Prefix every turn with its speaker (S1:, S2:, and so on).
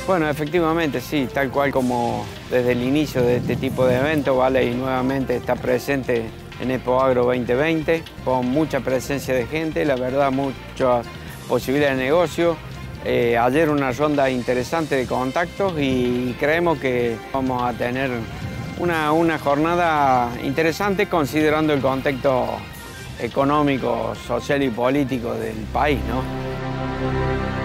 S1: Bueno, efectivamente, sí, tal cual como desde el inicio de este tipo de eventos, Valley nuevamente está presente en ExpoAgro 2020, con mucha presencia de gente, la verdad, muchas posibilidades de negocio. Ayer una ronda interesante de contactos y creemos que vamos a tener una jornada interesante considerando el contexto económico, social y político del país, ¿no?